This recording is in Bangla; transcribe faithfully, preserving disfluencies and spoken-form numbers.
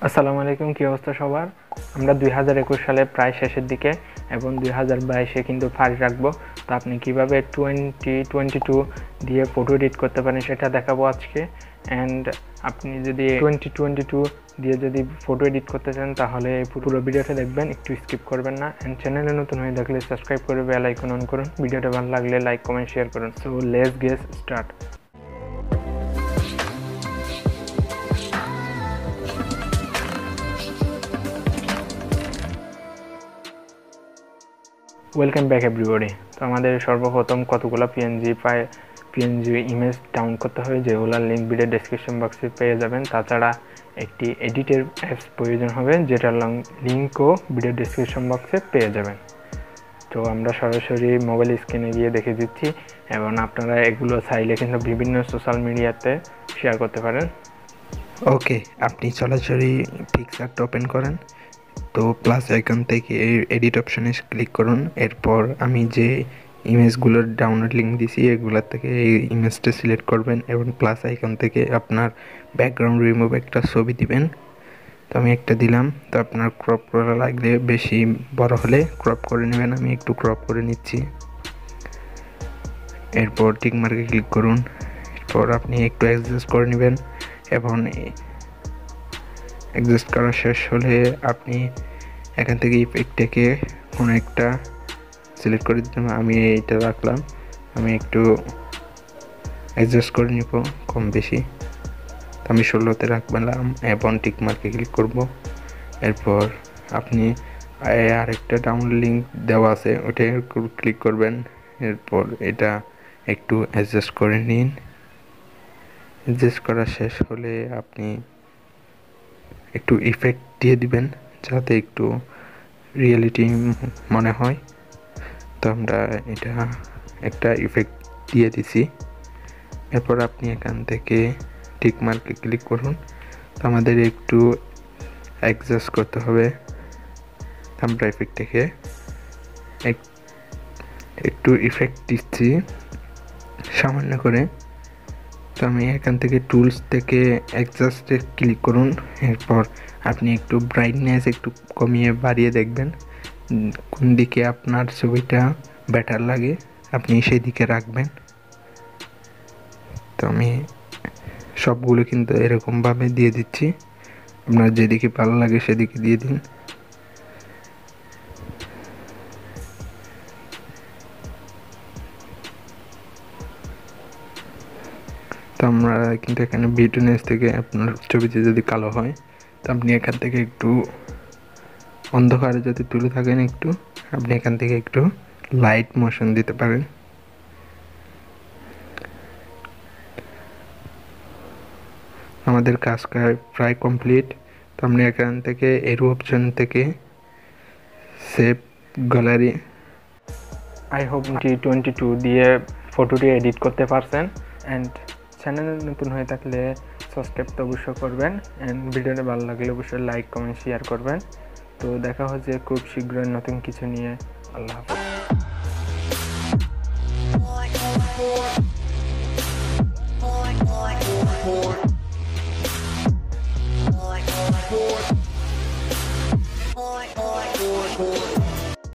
আসসালামু আলাইকুম, কী অবস্থা সবার? আমরা দুই হাজার একুশ সালে প্রায় শেষের দিকে এবং দুই হাজার বাইশে কিন্তু ফাড়ি রাখবো। তো আপনি কিভাবে টোয়েন্টি টোয়েন্টি টু দিয়ে ফটো এডিট করতে পারেন সেটা দেখাবো আজকে। অ্যান্ড আপনি যদি টোয়েন্টি টোয়েন্টি টু দিয়ে যদি ফটো এডিট করতে চান তাহলে পুরো ভিডিওটা দেখবেন, একটু স্কিপ করবেন না। অ্যান্ড চ্যানেলে নতুন হয়ে থাকলে সাবস্ক্রাইব করে বেল আইকন অন করুন। ভিডিওটা ভালো লাগলে লাইক কমেন্ট শেয়ার করুন। So let's get start. Welcome back everybody. তো আমাদের সর্বপ্রথম কতগুলো পিএনজি পাই পিএনজি ইমেজ ডাউনলোড করতে হবে, যেগুলোর লিঙ্ক ভিডিও ডেসক্রিপশন বক্সে পেয়ে যাবেন। তাছাড়া একটি এডিটের অ্যাপস প্রয়োজন হবে, যেটার লিঙ্কও ভিডিও ডেসক্রিপশন বক্সে পেয়ে যাবেন। তো আমরা সরাসরি মোবাইল স্ক্রিনে গিয়ে দেখে দিচ্ছি এবং আপনারা এগুলো চাইলে কিন্তু বিভিন্ন সোশ্যাল মিডিয়াতে শেয়ার করতে পারেন। ওকে, আপনি সরাসরি পিকচারটা ওপেন করেন। তো প্লাস আইকন থেকে এডিট অপশানে ক্লিক করুন। এরপর আমি যে ইমেজগুলোর ডাউনলোড লিঙ্ক দিছি এগুলোর থেকে এই ইমেজটা সিলেক্ট করবেন এবং প্লাস আইকন থেকে আপনার ব্যাকগ্রাউন্ড রিমুভ একটা ছবি দিবেন। তো আমি একটা দিলাম। তো আপনার ক্রপ করা লাগলে বেশি বড় হলে ক্রপ করে নেবেন, আমি একটু ক্রপ করে নিচ্ছি। এরপর টিক মার্কে ক্লিক করুন। এরপর আপনি একটু অ্যাডজাস্ট করে নেবেন এবং অ্যাডজাস্ট করা শেষ হলে আপনি এখান থেকে ইফেক্টটাকে কোনো একটা সিলেক্ট করে দিতে হবে। আমি এইটা রাখলাম, আমি একটু অ্যাডজাস্ট করে নিব কম বেশি। তো আমি ষোলোতে রাখলাম এবং টিক মার্কে ক্লিক করব। এরপর আপনি আরেকটা ডাউনলোড লিঙ্ক দেওয়া আছে, ওটা ক্লিক করবেন। এরপর এটা একটু অ্যাডজাস্ট করে নিন। অ্যাডজাস্ট করা শেষ হলে আপনি একটু ইফেক্ট দিয়ে দিবেন যাতে একটু রিয়েলিটি মনে হয়। তো আমরা এটা একটা ইফেক্ট দিয়ে দিছি। এরপর আপনি এখান থেকে টিক মার্কে ক্লিক করুন। তো আমাদের একটু অ্যাডজাস্ট করতে হবে। আমরা ইফেক্ট থেকে একটু ইফেক্ট দিচ্ছি সামান্য করে। তো আমি এখান থেকে টুলস থেকে অ্যাডজাস্টে ক্লিক করুন। এরপর আপনি একটু ব্রাইটনেস একটু কমিয়ে বাড়িয়ে দেখবেন কোন দিকে আপনার ছবিটা বেটার লাগে, আপনি সেই দিকে রাখবেন। তো আমি সবগুলো কিন্তু এরকমভাবে দিয়ে দিচ্ছি, আপনার যেদিকে ভালো লাগে সেদিকে দিয়ে দিন। তো আমরা কিন্তু এখানে ব্রাইটনেস থেকে আপনার ছবিতে যদি কালো হয় তো আপনি এখান থেকে একটু অন্ধকারে যদি তুলে থাকেন একটু আপনি এখান থেকে একটু লাইট মোশন দিতে পারেন। আমাদের কাজ প্রায় কমপ্লিট। তো আপনি এখান থেকে এরো অপশন থেকে সেভ গ্যালারি আই হোপ টি টোয়েন্টি টু দিয়ে ফটোটি এডিট করতে পারছেন। অ্যান্ড চ্যানেলে নতুন হয়ে থাকলে সাবস্ক্রাইব তো অবশ্যই করবেন। অ্যান্ড ভিডিওটা ভালো লাগলে অবশ্যই লাইক কমেন্ট শেয়ার করবেন। তো দেখা হচ্ছে খুব শীঘ্রই নতুন কিছু নিয়ে। আল্লাহ হাফেজ।